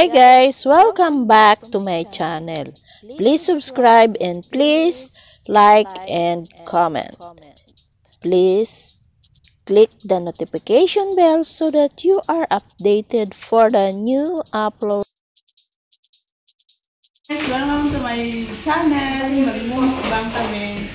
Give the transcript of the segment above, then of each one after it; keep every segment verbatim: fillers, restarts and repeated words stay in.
Hi guys, welcome back to my channel. Please subscribe and please like and comment. Please click the notification bell so that you are updated for the new upload. Guys, welcome to my channel. Magmumukbang kami.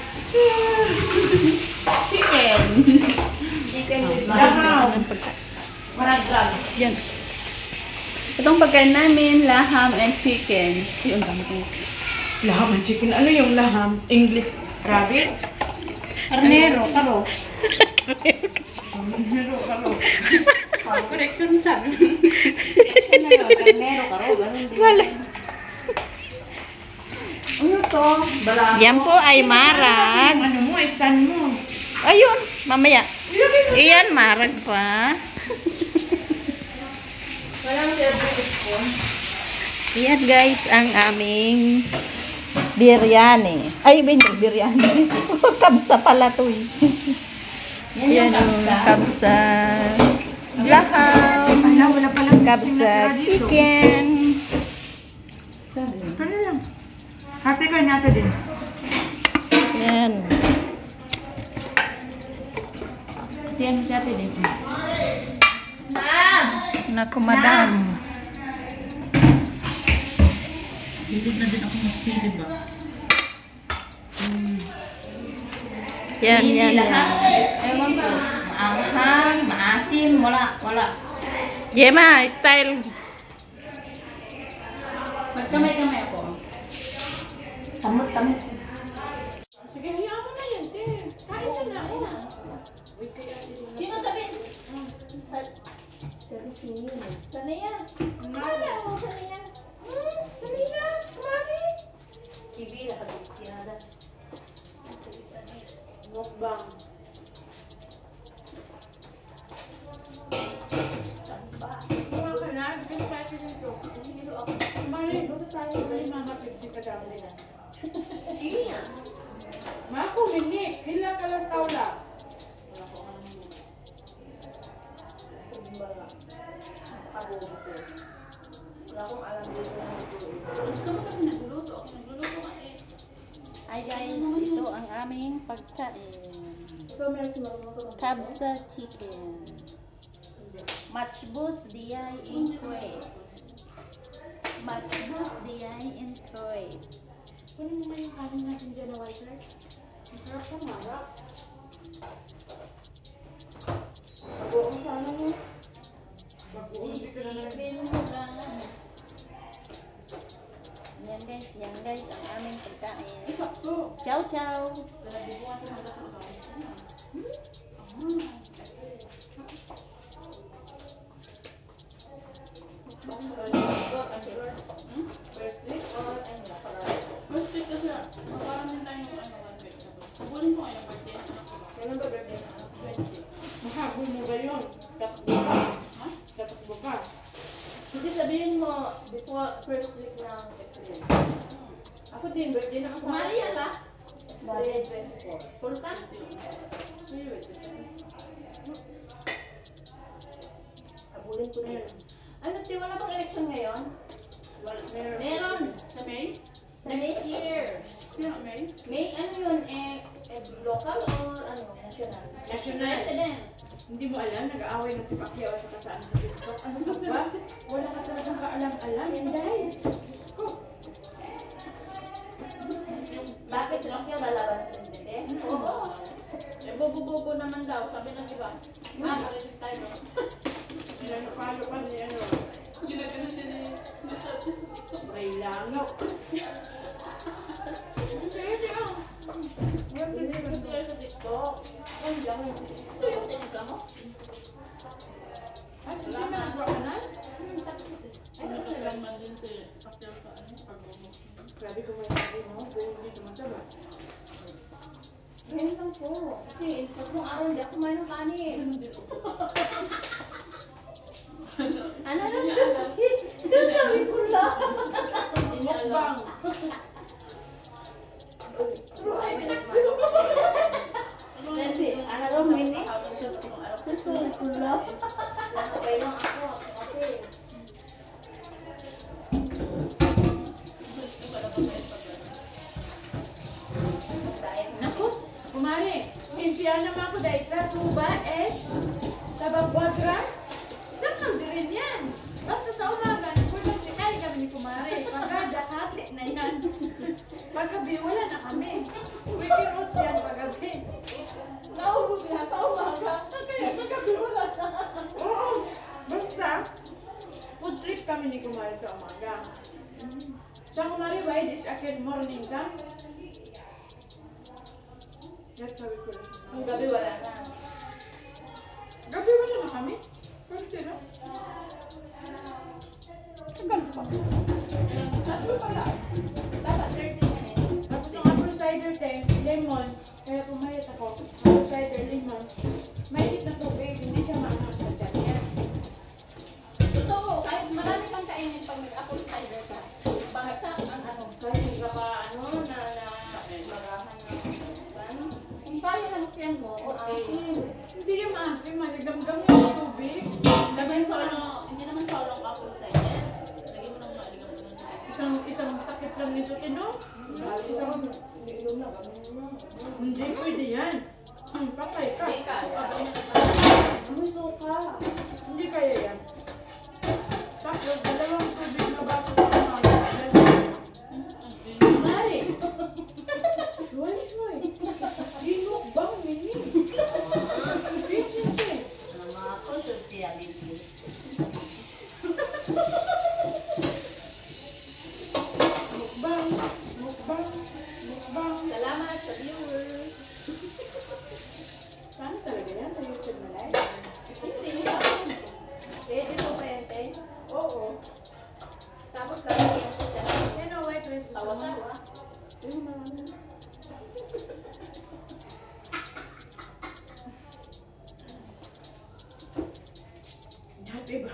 Chicken. Chicken with laham. Maragdag. Yan. Itong pagkain namin, laham and chicken. Yung dami ko. Laham and chicken. Ano yung laham? English rabbit? Carnero, karo. Carnero, karo. Correction sabi. Carnero, karo. Wala. Ano to? Balato. Yan po ay marag. Ano mo? Stand mo. Ayun, mamaya. Iyan, marag pa. Walang service spoon. Iyan guys, ang aming biryani. Ay, hindi, biryani. Kabsa pala to eh. Yan yung kabsa. Laham. Ala, wala palang Kabsa chicken. Ito na lang. Hati kayo natin din. Yan. Yan si ate din. Naku, madam. Hilig na din ako magsilid ba? Yan, yan, yan. Ewan ko. Maanghang, maasim, wala, wala. Yema, style. Magkamay-kamay ako. Tamot-tamot. Sige, hayaan mo na yan. Kain na na. Sino sabi? Sanaya. Sanaya. Sanaya. Sanaya. Bakit? Kibira ka din. Sinada. Mukbang. Wala ka na. Kasi pati nito. Hinilo ako. Mali, luto tayo. May mga pipsi ka daw nila. Iya. Mako, hindi. Hila ka lang tawla. Hi guys, ito ang aming pagkain. Kabsa chicken. Matchbus diyay in Kuwait. Matchbus diyay in Kuwait. Kunin mo yung kanin natin dyan na white rice. Masarap ka marap. Bagoong sa ano mo? Bagoong Isipin mo lang. Yan guys, yan guys, ang aming pagkain. Ciao, ciao. Mahabol mo ba yun? Katakbo ka? Ha? Katakbo ka? Hindi sabihin mo, before first week ng April. Ako din, birthday na ako. Maria ba? Maria twenty-four. Full time? Abulin ko na yun. Ano, di wala bang election ngayon? Meron. Sa May? Sa next year. May? May, ano yun, eh, eh local or ano, national? National. President. Hindi mo alam, nag-aaway na si Pacquiao at saka saan sa TikTok. Ano ba ba? Wala ka talagang kaalam-alam. Hindi. Bakit lang kaya lalaban sa presidente? Oo. Eh, bobo-bobo naman daw. Sabi ng iba. Ah, marinig tayo. Pinanapalo pa ni ano. Ginagano si ni may langaw. Hindi ah. Hindi tayo sa TikTok. Ay, hindi ako. Ito yung tinikla mo? Ay, sige na. Brokanan? Ay, ito lang man din si Pacquiao sa ano, pag-bobo. Grabe ko may sabi mo. Pero hindi naman tala. Ngayon lang po. Kasi, sa kung araw hindi ako kumain ng kanin. Ano na siya? Sinasabi ko lang. Mukbang. Kasi, ano daw mo ini? Susunod ko lang. Nasa kayo lang ako. Okay. Kumari, impian naman ako dahil sa suba, eh. Tabang kwadra. Saan kang dirin yan? Basta sa umaga, nagpunong tinay kami ni Kumari. Pagkada, hati na yan. Paggabi, wala na kami. Wiki roots yan paggabi. Naubos na sa umaga. Kaya paggabi, wala na. Oo, basta. Food trip kami ni Kumari sa umaga. Sa Kumari ba, this akin morning time? Yes, sabi ko rin. Ang gabi wala na. Gabi wala na kami? Pwede na? Tagal pa. Sabi pala. Dapat thirty minutes. Tapos yung apple cider din, lemon. Kaya pumayat ako. Apple cider, lemon. Mainit na tubig, hindi siya maangang sa dyan. Yan. Totoo, kahit marami kang kainin pag nag-apple cider ka. Bagsak ang ano. Kahit hindi ka pa ano na na magahan ng kung kaya halukyan mo, okay. Hindi yung maasim, maligamgam yung tubig. Lagyan sa ano, hindi naman sa ulong apple cider. Lagyan mo ng maaligam mo ng Isang isang takip lang nito, Tino. Isang, hindi pwede yan. Hmm, patay ka. Hindi kaya. Ano suka? Hindi kaya yan. Tapos, dalawang tubig na baso sa mga. Mari! Shuay, shuay. Sino bang mini? Efficiency. Nama ako, sulti alin po. Mukbang, mukbang, mukbang. Salamat sa viewers. Paano talaga yan sa YouTube na live? Hindi mo pa. Pwede mo pa yan, te. Oo. Tapos lalagyan ko siya. Yan o, white rice. Tawag na ba? Ayun, marami. Dati ba?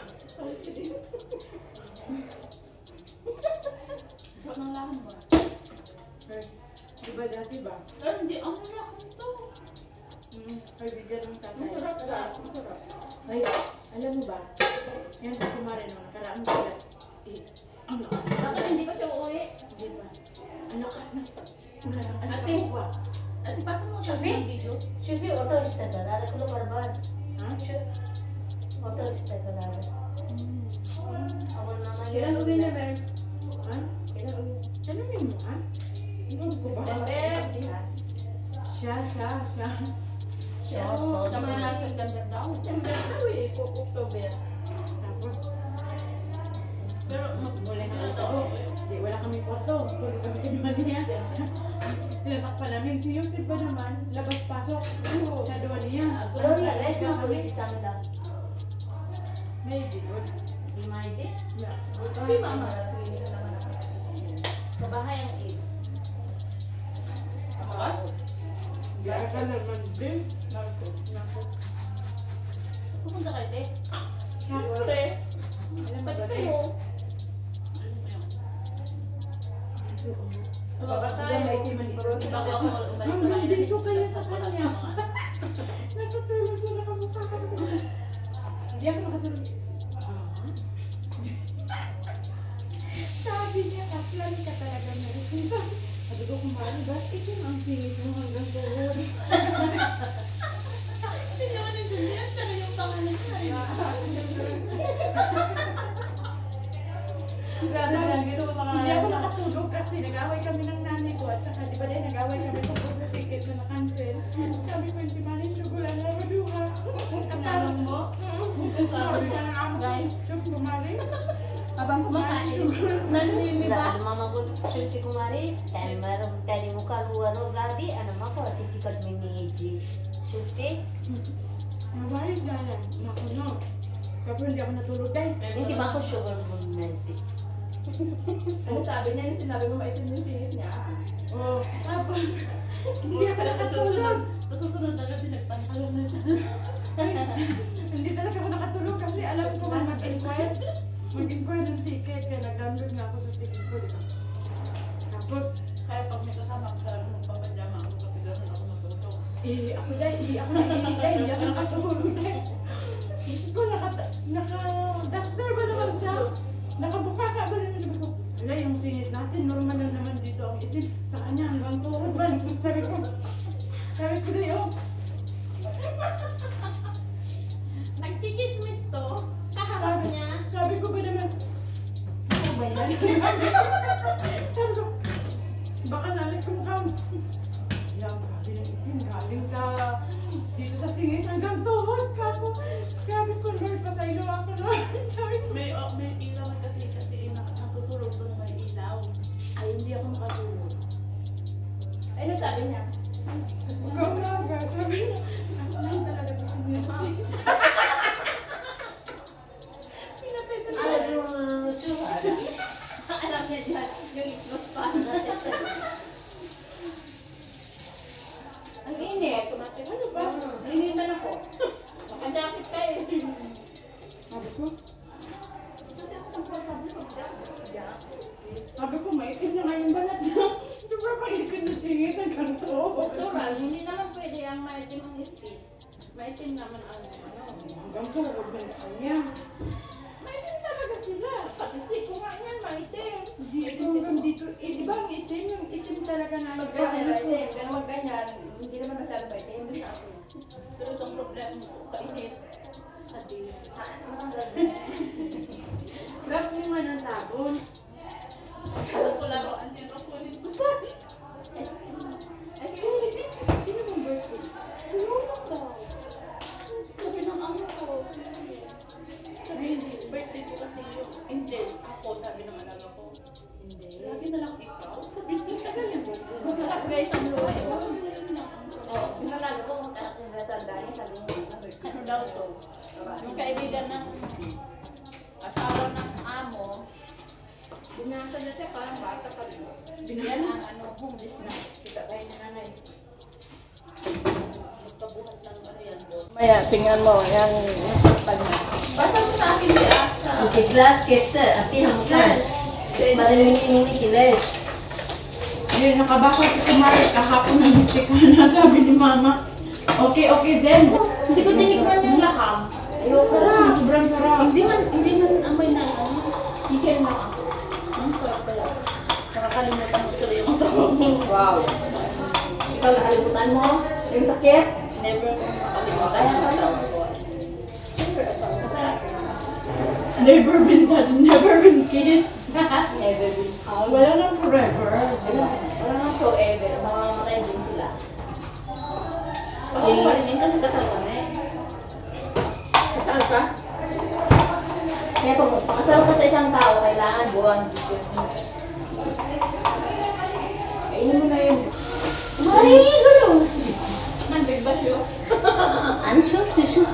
Huwag nang laman ba? Eh, Diba dati ba? Pero hindi, ang sarap nito. Hmm, ay bigyan ng tatay. Ang sarap ka. Ang sarap. Ay, alam mo ba? Yan sa kumare no, nakaraan ko yan. Eh, ang lakas. Bakit hindi pa siya uuwi? Hindi ba? Ang lakas na. Ang lakas Ate. ba? Ate, pasa mo siya Sabi? ng video. Siyempre, auto start ka. Lala ko lumarban. Ha? Auto start ka lala. Ako naman Kailan yun. uwi na, Mers? Ha? Kailan uwi? Tanungin mo ha? Ikaw ko ba? September. Siya, siya, siya. Siya, Oo, so, tama na lang September daw. September na uwi. October. Tapos, Pero, muli na ito. di wala kami kwarto. Tulog kami sa naman niya. Tinatakpan namin. Si Yusuf ba naman? Labas-pasok. Sa doon niya. pero realize na ako yung isang lang. Maybe, good. Imagine. Yeah. Uwi, mama. Uwi na naman ako. Sa bahay ang eat. Ako? Biara ka naman din. Naku, naku. Pupunta kayo, te. Siyempre. Te. Alam mo ba, Pati te? mo. Baba tayo. Bago ako mag-invite Ang sa kanya. nandito kaya sa kanya. Nakatulog ko, nakamukha ka sa kanya. Hindi ako nakatulog. Sabi niya, kaplan ka talaga na rin. Sabi ko, kumari, bakit yung ang singit mo hanggang tuhod? Hindi naman nandun pero yung pangalan niya. Grabe lang, gito pa Hindi ako nakatulog kasi nag-away kami ng nanay ko at saka di ba din nag-away kami tungkol sa ticket na na-cancel. Sabi ko, hindi man yung wala na maduha. Nanong mo? Sabi ka ng amo ko, Guys. "Chok, kumari." Habang kumakain, Wala, naniniba. ano mama ko, sulti kumari. Tani meron, tani mo kaluwa no gadi. Ano ma ko, titikat miniji. Sulti. Nabayad na yan. Naku, no. Kapag hindi ako natulog dahil. Hindi ba ako sugar mo nasi? Ano sabi niya? Yung sinabi mo maitim yung singit niya. Oh, tapos, hindi ako nakatulog. Sa susunod na gabi, nagpantalon na siya. Hindi talaga ako nakatulog kasi alam ko kung mag-inquire. Mag-inquire ng ticket. Kaya nag-download nga ako sa ticket ko. Diba? Tapos, Kaya pag may kasama ko talaga magpapadama ako kasi gano'n ako matulog. eh, ako dahil, hindi ako nakikinig dahil, hindi ako nakatulog dahil. Isip ko, naka- naka-duster ba naman siya? Nakabuka ka ba naman? Sabi ko, wala yung singit natin, normal lang naman dito ang itin. Sa kanya hanggang tuhod ba? Sabi ko, Sabi ko na yun. Nagchichismis to. Kaharap niya. Sabi ko ba naman, ano ba yan? Sabi ko, baka nalit kong kam. Yan, grabe na itim. Galing sa, dito sa singit hanggang tuhod. Kako, sabi ko, Lord, pasaylo ako, Lord. Sabi ko, May, oh, may ilaw kasi kasi nak- natutulog doon may ilaw. Ay, hindi ako makatulog. Ano sabi niya? ikaw na, aga. Sabi niya, ako lang talaga gusto niya. Pinatay na Ano yung sugar? Alam niya dyan, yung itlog pa. Ang init. Kumatin, ano ba? Nainitan ako. Nakajakit ka eh. Sabi ko, sabi ko, maitim na nga yung balat niya. Sobrang maitim na singit hanggang tuhod. Natural, hindi naman pwede ang maitim ang skin. Maitim naman ang ano. Hanggang tuhod na sa kanya. Maitim talaga sila. Pati siko nga niyan, maitim. Dito hanggang dito, eh, di ba ang itim? Yung itim talaga na magpapalas ko. Pero wag ganyan, hindi naman masyado maitim. Hindi sa akin. Pero itong problema mo, kainis. Adi. Grab naman ang sabon. Alam ko laruan din ako nito. Sino mong birthday? Ano ko? Sabi ng amo ko. Sabi hindi, birthday ko kasi yung hindi. Ako, sabi ng anak ko. Hindi. Lagi na lang ikaw. Sabi niya, tagal yung birthday. Masarap guys ang luhay. Oh, pinalala ko kung tanak ng natandaan niya, sabi mo, Ano daw to? Yung kaibigan ng asawa ng amo, binasa na siya parang bata pa rin. Binigyan ang ano, homeless na. Kita tayo ni nanay. Magpabuhat ng ano yan, boss. Maya, tingnan mo, yan, nasaktan niya. Basta mo sa akin si Asa. Di glass ketser, ati hamkan. Marinig ini kiles. Yun, nakabaka si Kumari kahapon ng stick na sabi ni Mama. Okay, okay, Zen. Hindi ko tinikman yung laham. Ayoko na. Sobrang sarap. Hindi man, hindi man amoy na ano. Higil na ako. Ang sarap pala. Nakakalimutan mo tuloy yung asawa mo. Wow. Ikaw nakalimutan mo? Yung sakit? Never ko makalimutan yung asawa ko. Siyempre, asawa ko sa akin. Never been touched, never been kissed. Never been out. Wala nang forever. Wala wala nang forever. Mamamatay din sila. Ako Yes. pa rin kasi kasal kami. Kasal ka? Kaya pag magpakasal ka sa isang tao, kailangan buwan sisip mo. Ayun mo na yun. Mari, gulo! Nandun ba siya? Ano siya? Siya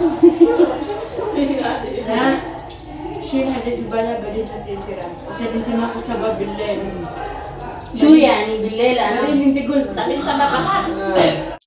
Na, siya na din ba na ba din natin sira? Kasi din din ako sa Babylon. Julia, ni Bilela, ano? Ano yung tigol? Sabi sa babahan.